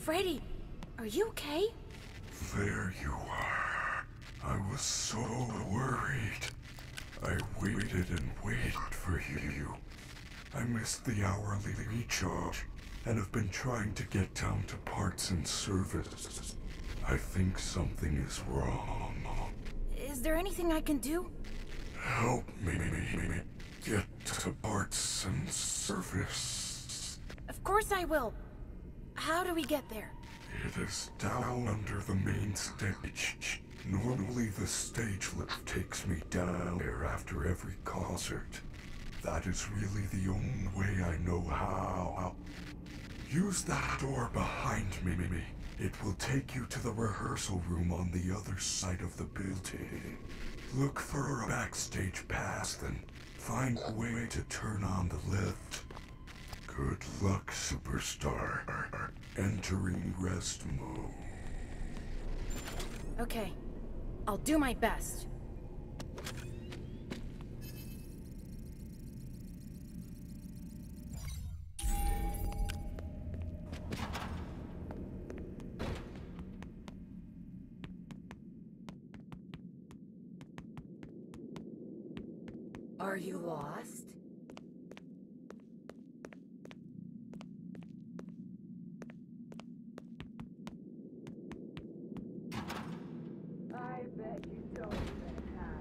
Freddy, are you okay? There you are. I was so worried. I waited and waited for you. I missed the hourly recharge and have been trying to get down to parts and service. I think something is wrong. Is there anything I can do? Help me get to parts and service. Of course I will. How do we get there? It is down under the main stage. Normally the stage lift takes me down there after every concert. That is really the only way I know how. Use that door behind me. It will take you to the rehearsal room on the other side of the building. Look for a backstage pass, then find a way to turn on the lift. Good luck, superstar. Entering rest mode. Okay, I'll do my best. Are you lost? I bet you don't even have.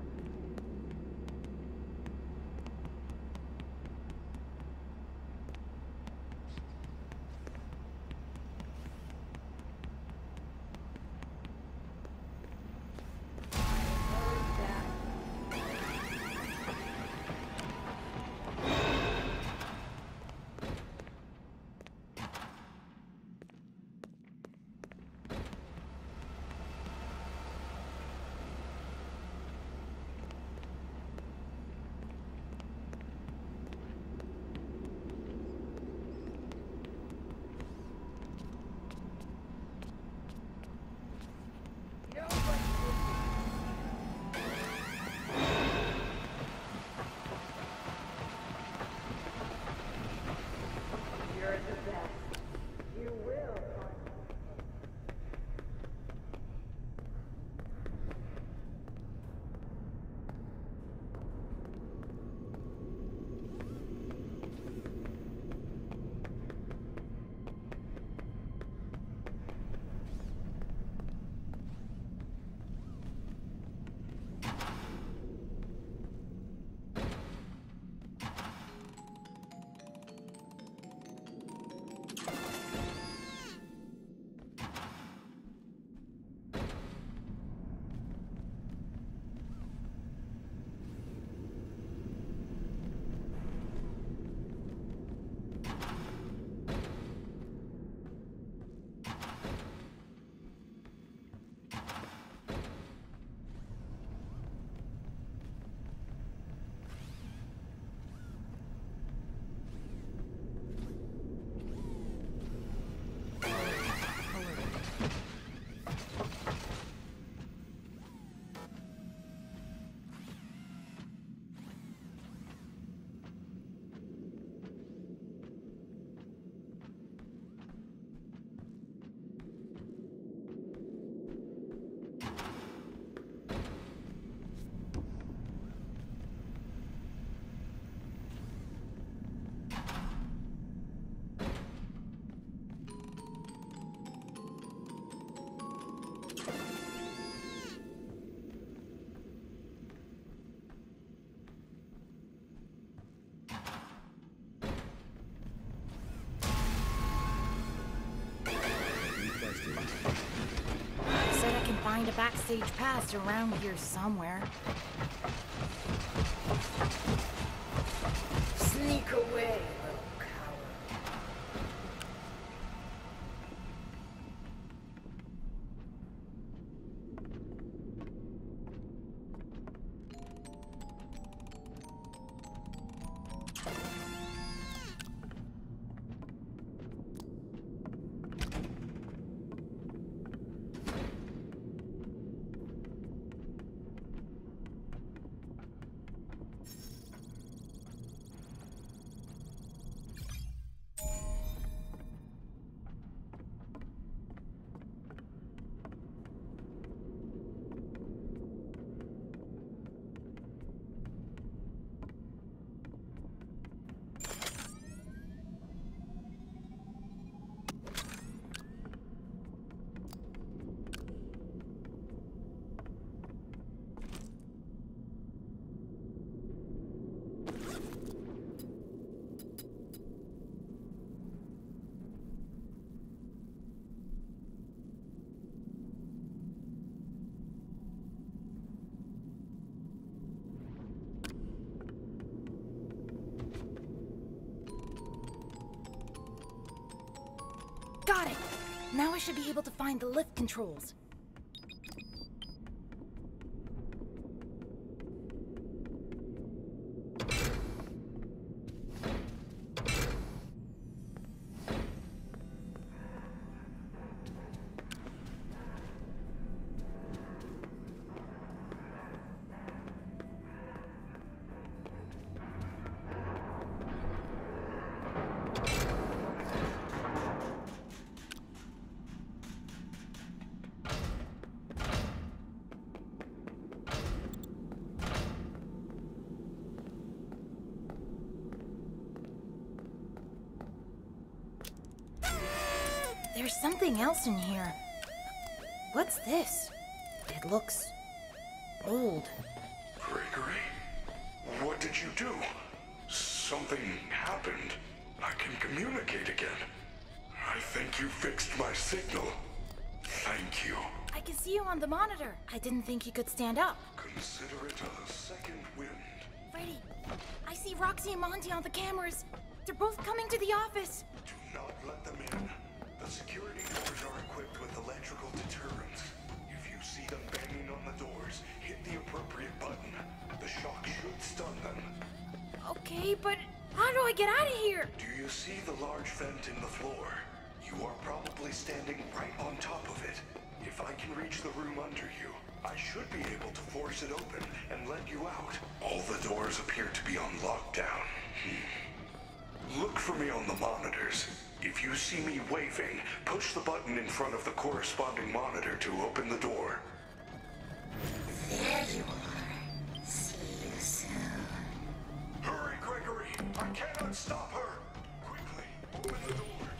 Said I can find a backstage pass around here somewhere. Sneak away, little coward. Got it! Now I should be able to find the lift controls. There's something else in here. What's this? It looks old. Gregory? What did you do? Something happened. I can communicate again. I think you fixed my signal. Thank you. I can see you on the monitor. I didn't think you could stand up. Consider it a second wind. Freddy, I see Roxy and Monty on the cameras. They're both coming to the office. Do not let them in. The security doors are equipped with electrical deterrents. If you see them banging on the doors, hit the appropriate button. The shock should stun them. Okay, but how do I get out of here? Do you see the large vent in the floor? You are probably standing right on top of it. If I can reach the room under you, I should be able to force it open and let you out. All the doors appear to be on lockdown. Look for me on the monitors. If you see me waving, push the button in front of the corresponding monitor to open the door. There you are. See you soon. Hurry, Gregory! I cannot stop her! Quickly, open the door.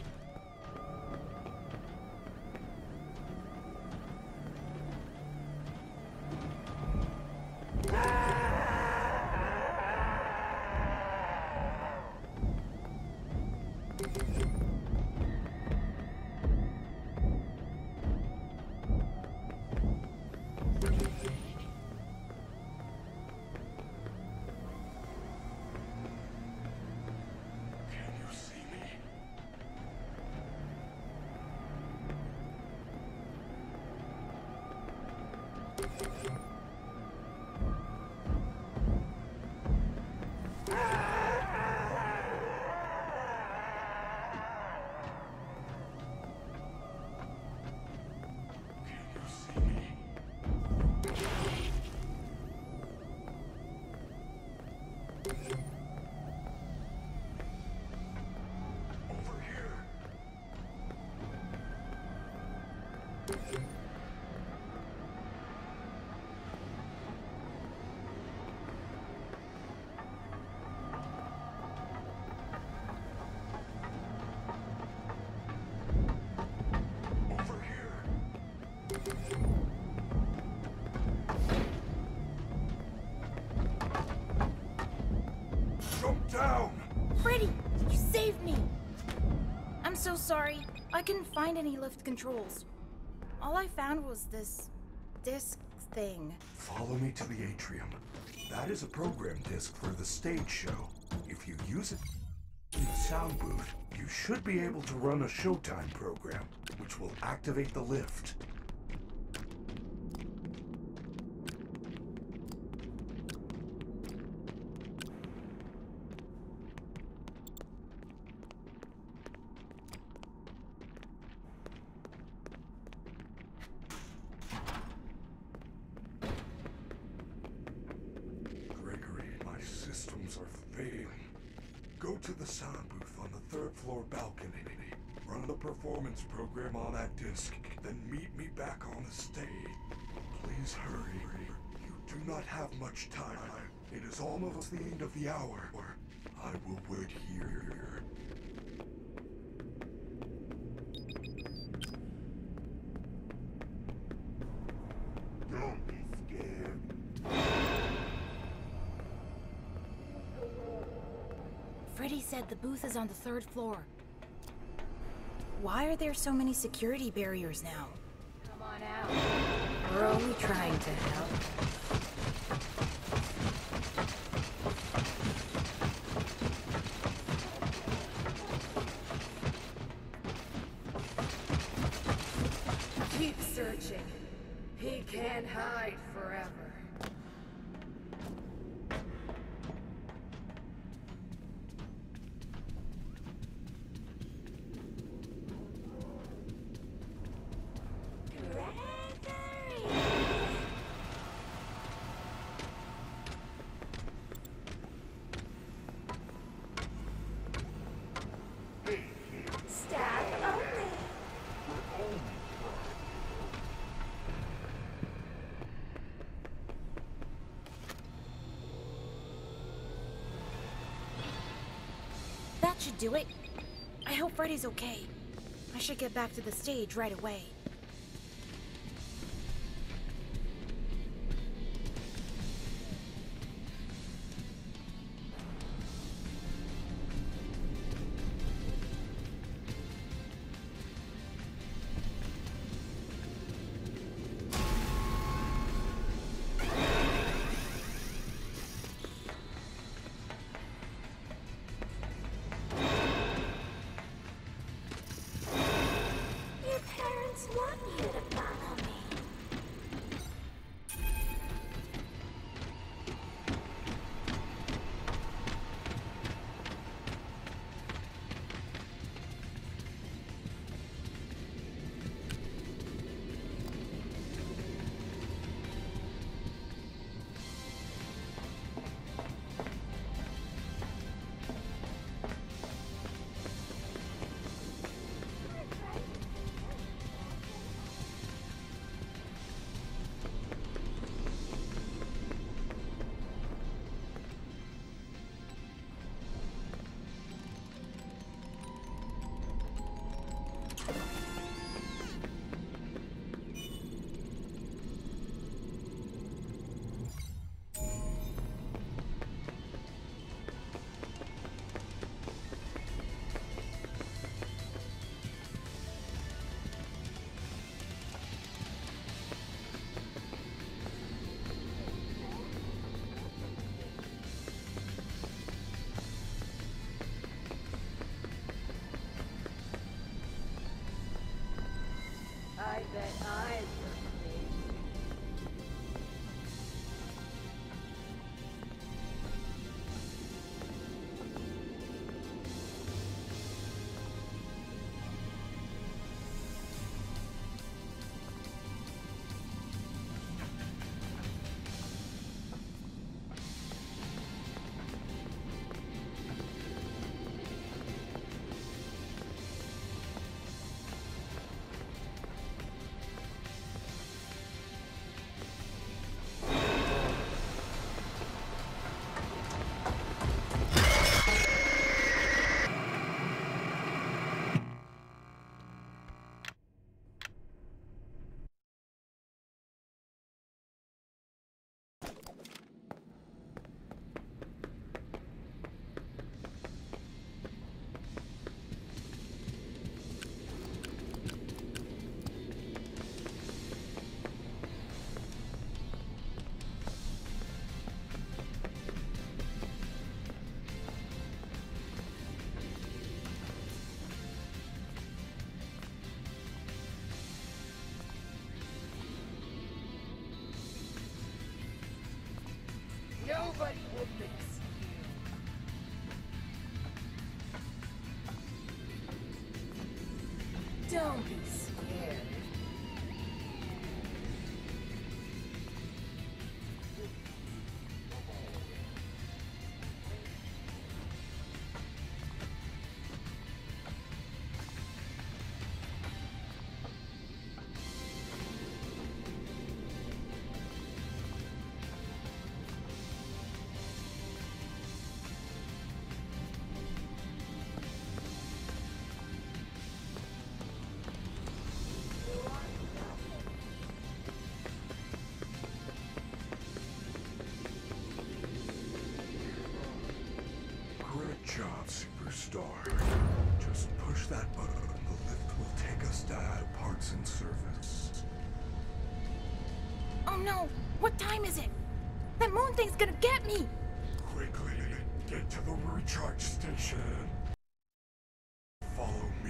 Jump down! Freddy, you saved me! I'm so sorry. I couldn't find any lift controls. All I found was this disc thing. Follow me to the atrium. That is a program disc for the stage show. If you use it in the sound booth, you should be able to run a Showtime program, which will activate the lift. Systems are failing. Go to the sound booth on the 3rd floor balcony. Run the performance program on that disc, then meet me back on the stage. Please hurry. You do not have much time. It is almost the end of the hour. I will wait here. Don't be scared. Freddy said the booth is on the 3rd floor. Why are there so many security barriers now? Come on out. We're only trying to help. can't hide forever. That should do it. I hope Freddy's okay. I should get back to the stage right away. I bet I look crazy. Nobody will miss you. Don't be scared. Great job, Superstar. Just push that button. The lift will take us down to parts and service. Oh no! What time is it? That moon thing's gonna get me! Quickly, get to the recharge station. Follow me.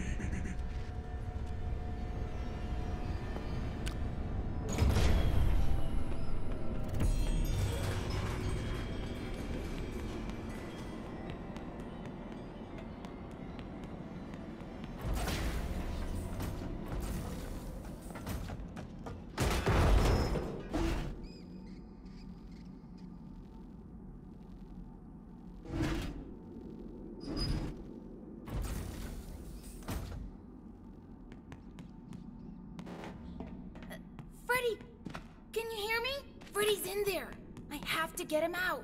in there. I have to get him out.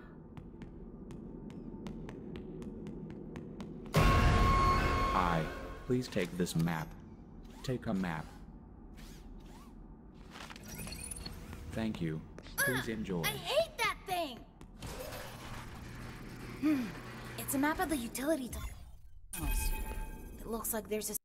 Please take this map. Take a map. Thank you. Please enjoy. I hate that thing! It's a map of the utility tunnels. It looks like there's a